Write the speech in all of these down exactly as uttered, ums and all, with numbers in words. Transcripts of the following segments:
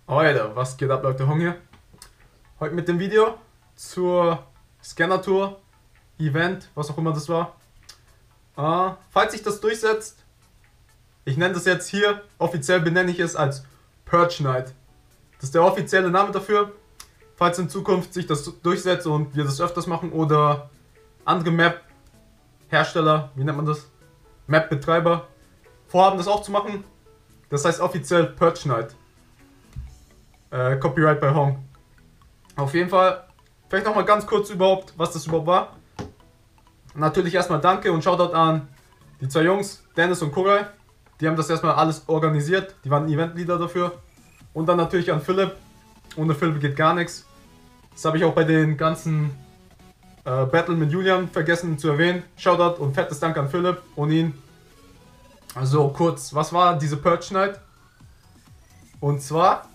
Alter, was geht ab, Leute? Hong hier. Heute mit dem Video zur Scanner-Tour, Event, was auch immer das war. Äh, falls sich das durchsetzt, ich nenne das jetzt hier, offiziell benenne ich es als Purge Night. Das ist der offizielle Name dafür. Falls in Zukunft sich das durchsetzt und wir das öfters machen oder andere Map-Hersteller, wie nennt man das? Map-Betreiber vorhaben, das auch zu machen. Das heißt offiziell Purge Night. Äh, Copyright bei Hong. Auf jeden Fall, vielleicht nochmal ganz kurz überhaupt, was das überhaupt war. Natürlich erstmal danke und Shoutout an die zwei Jungs, Dennis und Koray. Die haben das erstmal alles organisiert, die waren Eventleader dafür. Und dann natürlich an Philipp. Ohne Philipp geht gar nichts. Das habe ich auch bei den ganzen äh, Battle mit Julian vergessen zu erwähnen. Shoutout und fettes Dank an Philipp und ihn. Also kurz, was war diese Purge Night? Und zwar,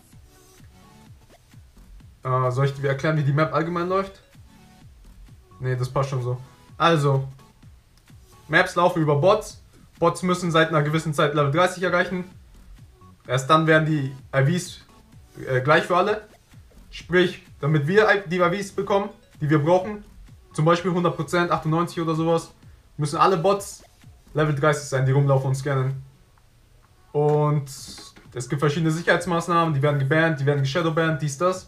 äh, soll ich dir erklären, wie die Map allgemein läuft? Ne, das passt schon so. Also, Maps laufen über Bots. Bots müssen seit einer gewissen Zeit Level dreißig erreichen. Erst dann werden die I Vs äh, gleich für alle. Sprich, damit wir die I Vs bekommen, die wir brauchen, zum Beispiel hundert Prozent, achtundneunzig oder sowas, müssen alle Bots Level dreißig sein, die rumlaufen und scannen. Und es gibt verschiedene Sicherheitsmaßnahmen, die werden gebannt, die werden geshadowbannt, dies, das.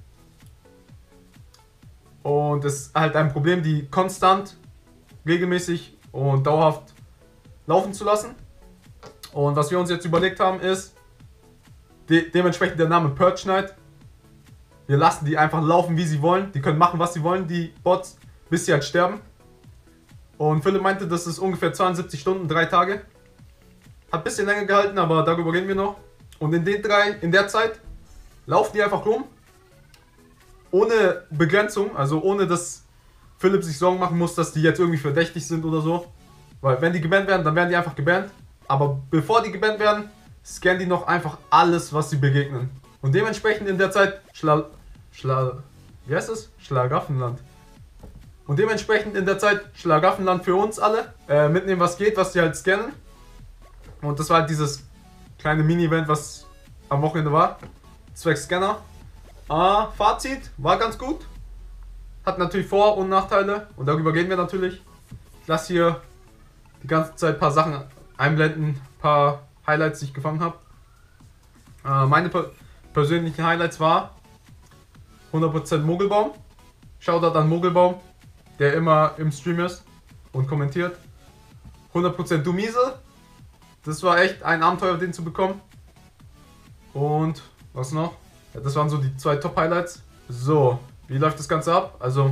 Und es ist halt ein Problem, die konstant, regelmäßig und dauerhaft laufen zu lassen. Und was wir uns jetzt überlegt haben ist, de dementsprechend der Name Purge Night. Wir lassen die einfach laufen, wie sie wollen. Die können machen, was sie wollen, die Bots, bis sie halt sterben. Und Philipp meinte, das ist ungefähr zweiundsiebzig Stunden, drei Tage. Hat ein bisschen länger gehalten, aber darüber reden wir noch. Und in den drei, in der Zeit laufen die einfach rum. Ohne Begrenzung, also ohne dass Philipp sich Sorgen machen muss, dass die jetzt irgendwie verdächtig sind oder so. Weil wenn die gebannt werden, dann werden die einfach gebannt. Aber bevor die gebannt werden, scannen die noch einfach alles, was sie begegnen. Und dementsprechend in der Zeit Schla... Schla... Wie heißt das? Schlaraffenland. Und dementsprechend in der Zeit Schlaraffenland für uns alle. Äh, mitnehmen, was geht, was die halt scannen. Und das war halt dieses kleine Mini-Event, was am Wochenende war. Zwecks Scanner. Ah, Fazit, war ganz gut. Hat natürlich Vor- und Nachteile. Und darüber reden wir natürlich. Ich lasse hier die ganze Zeit ein paar Sachen einblenden. Ein paar Highlights, die ich gefangen habe. Äh, meine per persönlichen Highlights war hundert Prozent Mogelbaum. Shoutout an Mogelbaum, der immer im Stream ist und kommentiert. hundert Prozent Dumise. Das war echt ein Abenteuer, den zu bekommen. Und was noch? Ja, das waren so die zwei Top-Highlights. So, wie läuft das Ganze ab? Also,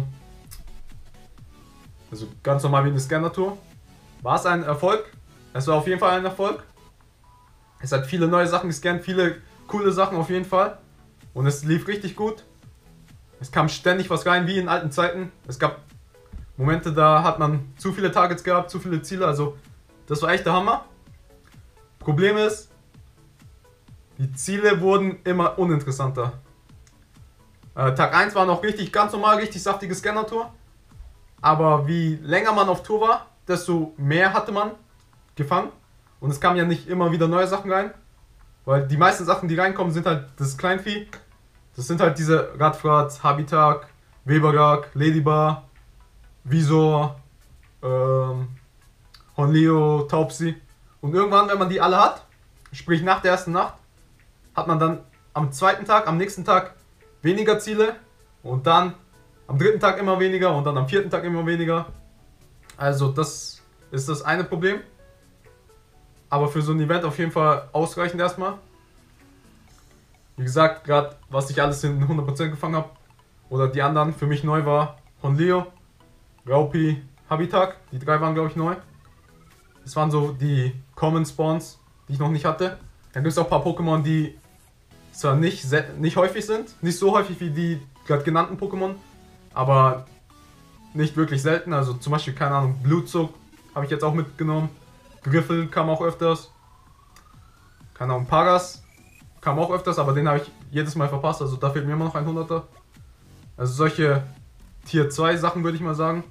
also ganz normal wie eine Scanner-Tour. War es ein Erfolg? Es war auf jeden Fall ein Erfolg. Es hat viele neue Sachen gescannt, viele coole Sachen auf jeden Fall. Und es lief richtig gut. Es kam ständig was rein, wie in alten Zeiten. Es gab Momente, da hat man zu viele Targets gehabt, zu viele Ziele. Also, das war echt der Hammer. Problem ist, die Ziele wurden immer uninteressanter. Äh, Tag eins war noch richtig, ganz normal, richtig saftige Scanner-Tour. Aber wie länger man auf Tour war, desto mehr hatte man gefangen. Und es kamen ja nicht immer wieder neue Sachen rein. Weil die meisten Sachen, die reinkommen, sind halt das Kleinvieh. Das sind halt diese Radfratz, Habitat, Weberag, Ladybar, Visor, ähm, Honleo, Taubsi. Und irgendwann, wenn man die alle hat, sprich nach der ersten Nacht, hat man dann am zweiten Tag, am nächsten Tag weniger Ziele und dann am dritten Tag immer weniger und dann am vierten Tag immer weniger. Also das ist das eine Problem. Aber für so ein Event auf jeden Fall ausreichend erstmal. Wie gesagt, gerade was ich alles in hundert Prozent gefangen habe oder die anderen für mich neu war, Honleo, Raupi, Habitat, die drei waren glaube ich neu. Das waren so die Common Spawns, die ich noch nicht hatte. Dann gibt es auch ein paar Pokémon, die zwar nicht, nicht häufig sind, nicht so häufig wie die gerade genannten Pokémon, aber nicht wirklich selten. Also zum Beispiel, keine Ahnung, Blutzug habe ich jetzt auch mitgenommen. Griffel kam auch öfters. Keine Ahnung, Paras kam auch öfters, aber den habe ich jedes Mal verpasst. Also da fehlt mir immer noch ein Hunderter. Also solche Tier zwei Sachen würde ich mal sagen.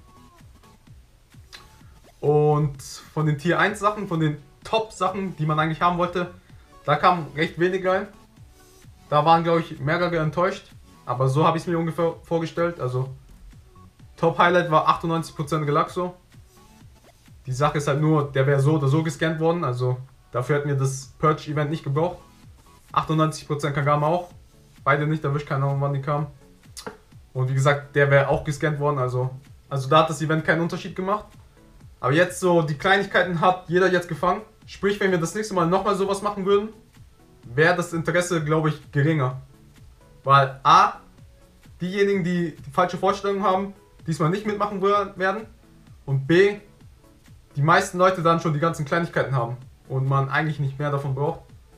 Und von den Tier eins Sachen, von den Top Sachen, die man eigentlich haben wollte, da kam recht wenig rein. Da waren, glaube ich, mehrere enttäuscht. Aber so habe ich es mir ungefähr vorgestellt. Also Top Highlight war achtundneunzig Prozent Relaxo. Die Sache ist halt nur, der wäre so oder so gescannt worden. Also dafür hätten wir das Purge-Event nicht gebraucht. achtundneunzig Prozent Kangama auch. Beide nicht erwischt, keine Ahnung wann die kamen. Und wie gesagt, der wäre auch gescannt worden. Also, also da hat das Event keinen Unterschied gemacht. Aber jetzt so, die Kleinigkeiten hat jeder jetzt gefangen. Sprich, wenn wir das nächste Mal nochmal sowas machen würden, wäre das Interesse, glaube ich, geringer. Weil A, diejenigen, die die falsche Vorstellung haben, diesmal nicht mitmachen werden. Und B, die meisten Leute dann schon die ganzen Kleinigkeiten haben und man eigentlich nicht mehr davon braucht.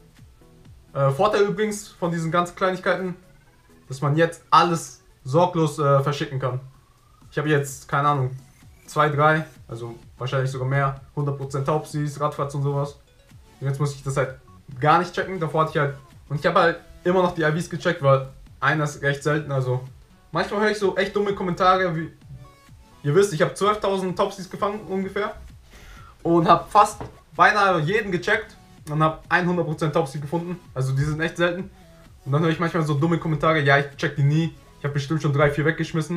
Äh, Vorteil übrigens von diesen ganzen Kleinigkeiten, dass man jetzt alles sorglos äh, verschicken kann. Ich habe jetzt, keine Ahnung, zwei, drei, also wahrscheinlich sogar mehr, hundert Prozent Taubsis, Radfatz und sowas. Und jetzt muss ich das halt gar nicht checken, davor hatte ich halt, und ich habe halt immer noch die I Vs gecheckt, weil einer ist recht selten, also manchmal höre ich so echt dumme Kommentare, wie, ihr wisst, ich habe zwölftausend Taubsis gefangen ungefähr und habe fast beinahe jeden gecheckt und habe hundert Prozent Taubsi gefunden, also die sind echt selten. Und dann höre ich manchmal so dumme Kommentare, ja, ich check die nie, ich habe bestimmt schon drei, vier weggeschmissen.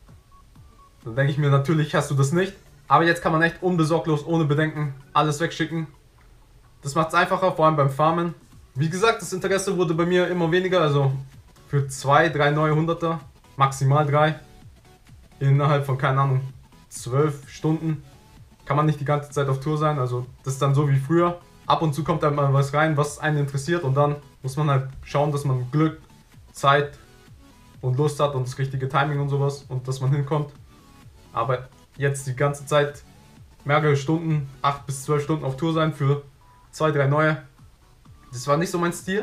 Dann denke ich mir, natürlich hast du das nicht. Aber jetzt kann man echt unbesorglos, ohne Bedenken, alles wegschicken. Das macht es einfacher, vor allem beim Farmen. Wie gesagt, das Interesse wurde bei mir immer weniger, also für zwei, drei neue Hunderter, maximal drei, innerhalb von, keine Ahnung, zwölf Stunden, kann man nicht die ganze Zeit auf Tour sein, also das ist dann so wie früher. Ab und zu kommt dann mal was rein, was einen interessiert und dann muss man halt schauen, dass man Glück, Zeit und Lust hat und das richtige Timing und sowas und dass man hinkommt. Aber jetzt die ganze Zeit mehrere Stunden, acht bis zwölf Stunden auf Tour sein für zwei, drei neue, das war nicht so mein Stil.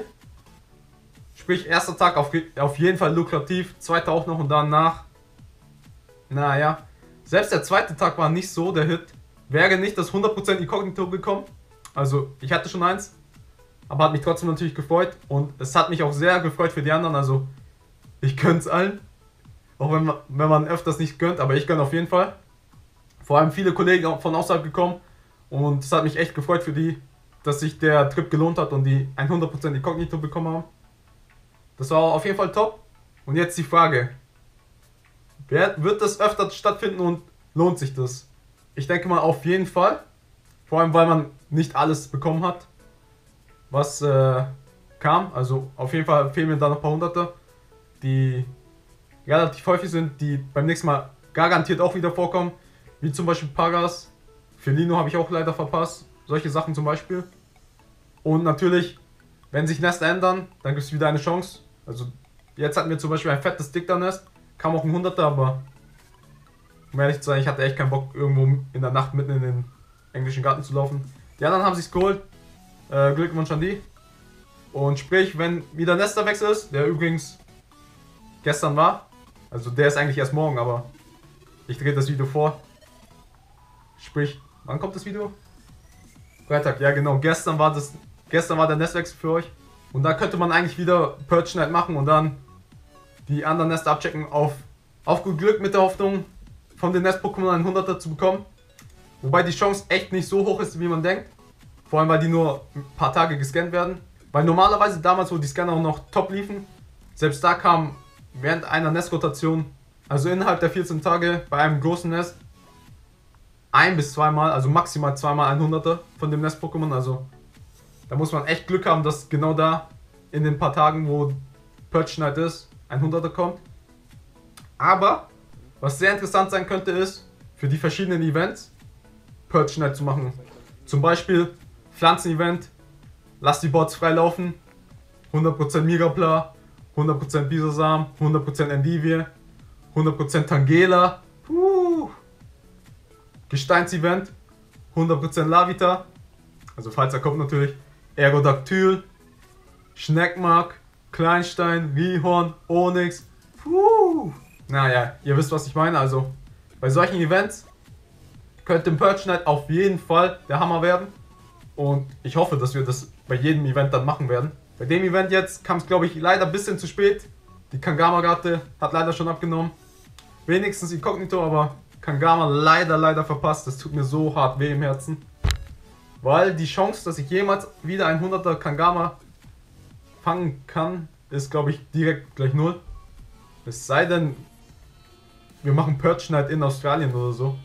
Sprich, erster Tag auf, auf jeden Fall lukrativ, zweiter auch noch und danach, naja, selbst der zweite Tag war nicht so der Hit. Wäre nicht das hundert Prozent Inkognito gekommen, also ich hatte schon eins, aber hat mich trotzdem natürlich gefreut und es hat mich auch sehr gefreut für die anderen, also ich gönn's allen. Auch wenn man, wenn man öfters nicht gönnt, aber ich gönne auf jeden Fall. Vor allem viele Kollegen von außerhalb gekommen und es hat mich echt gefreut für die, dass sich der Trip gelohnt hat und die hundert Prozent Inkognito bekommen haben. Das war auf jeden Fall top. Und jetzt die Frage, wer, wird das öfter stattfinden und lohnt sich das? Ich denke mal auf jeden Fall. Vor allem, weil man nicht alles bekommen hat, was äh, kam. Also auf jeden Fall fehlen mir da noch ein paar Hunderte, die relativ häufig sind, die beim nächsten Mal garantiert auch wieder vorkommen. Wie zum Beispiel Pagas. Felino habe ich auch leider verpasst. Solche Sachen zum Beispiel. Und natürlich, wenn sich Nester ändern, dann gibt es wieder eine Chance. Also jetzt hatten wir zum Beispiel ein fettes Dickter-Nest. Kam auch ein Hunderter, aber um ehrlich zu sein, ich hatte echt keinen Bock, irgendwo in der Nacht mitten in den englischen Garten zu laufen. Die anderen haben sich's geholt. Äh, Glückwunsch an die. Und sprich, wenn wieder Nesterwechsel ist, der übrigens gestern war, also der ist eigentlich erst morgen, aber ich drehe das Video vor. Sprich, wann kommt das Video? Freitag, ja genau, gestern war das, gestern war der Nestwechsel für euch. Und da könnte man eigentlich wieder Purge Night machen und dann die anderen Nester abchecken auf, auf gut Glück mit der Hoffnung, von den Nest-Pokémon einen Hunderter zu bekommen. Wobei die Chance echt nicht so hoch ist, wie man denkt. Vor allem, weil die nur ein paar Tage gescannt werden. Weil normalerweise damals, wo die Scanner auch noch top liefen, selbst da kam während einer Nestrotation, also innerhalb der vierzehn Tage bei einem großen Nest, ein bis zweimal, also maximal zweimal ein Hunderter von dem Nest-Pokémon. Also da muss man echt Glück haben, dass genau da in den paar Tagen, wo Purge Night ist, ein Hunderter kommt. Aber was sehr interessant sein könnte, ist, für die verschiedenen Events Purge Night zu machen. Zum Beispiel Pflanzen-Event, lass die Bots frei laufen, hundert Prozent Mirapla, hundert Prozent Bisasam, hundert Prozent Endivie, hundert Prozent Tangela, uh. Gesteins-Event, hundert Prozent Lavita, also falls er kommt natürlich, Aerodactyl, Schneckmark, Kleinstein, Rihorn, Onyx, puh. Naja, ihr wisst, was ich meine, also bei solchen Events könnte im Purge Night auf jeden Fall der Hammer werden und ich hoffe, dass wir das bei jedem Event dann machen werden. Bei dem Event jetzt kam es, glaube ich, leider ein bisschen zu spät. Die Kangama-Rate hat leider schon abgenommen. Wenigstens Inkognito, aber Kangama leider, leider verpasst. Das tut mir so hart weh im Herzen. Weil die Chance, dass ich jemals wieder ein hunderter Kangama fangen kann, ist, glaube ich, direkt gleich null. Es sei denn, wir machen Purge Night in Australien oder so.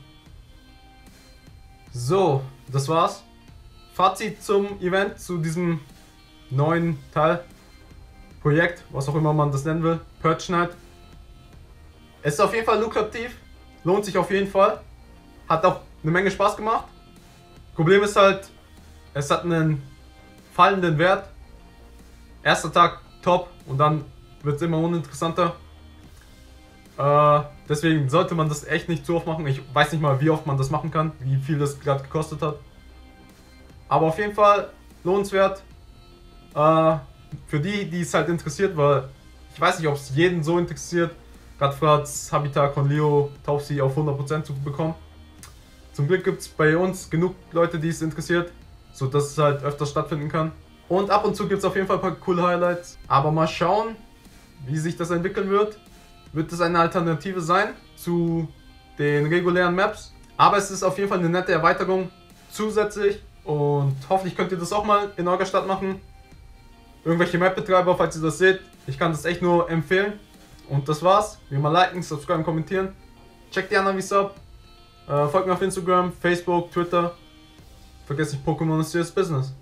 So, das war's. Fazit zum Event, zu diesem neuen Teil, Projekt, was auch immer man das nennen will, Purge Night. Es ist auf jeden Fall lukrativ, lohnt sich auf jeden Fall, hat auch eine Menge Spaß gemacht. Problem ist halt, es hat einen fallenden Wert. Erster Tag top und dann wird es immer uninteressanter. Äh, deswegen sollte man das echt nicht zu oft machen. Ich weiß nicht mal, wie oft man das machen kann, wie viel das gerade gekostet hat. Aber auf jeden Fall lohnenswert. Äh, für die, die es halt interessiert, weil ich weiß nicht, ob es jeden so interessiert, gerade für das Habitat von Leo Taubsi auf hundert Prozent zu bekommen. Zum Glück gibt es bei uns genug Leute, die es interessiert, sodass es halt öfter stattfinden kann. Und ab und zu gibt es auf jeden Fall ein paar coole Highlights. Aber mal schauen, wie sich das entwickeln wird. Wird es eine Alternative sein zu den regulären Maps. Aber es ist auf jeden Fall eine nette Erweiterung zusätzlich. Und hoffentlich könnt ihr das auch mal in eurer Stadt machen. Irgendwelche Map-Betreiber, falls ihr das seht. Ich kann das echt nur empfehlen. Und das war's. Wie immer liken, subscriben, kommentieren. Checkt die anderen Videos ab. Äh, folgt mir auf Instagram, Facebook, Twitter. Vergesst nicht, Pokémon ist serious business.